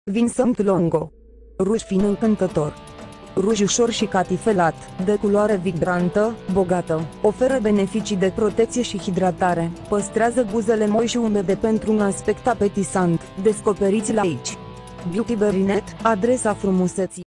Vincent Longo. Ruj fin încântător. Ruj ușor și catifelat, de culoare vibrantă, bogată, oferă beneficii de protecție și hidratare, păstrează buzele moi și umede pentru un aspect apetisant. Descoperiți-l aici. Beauty Berinet, adresa frumuseții.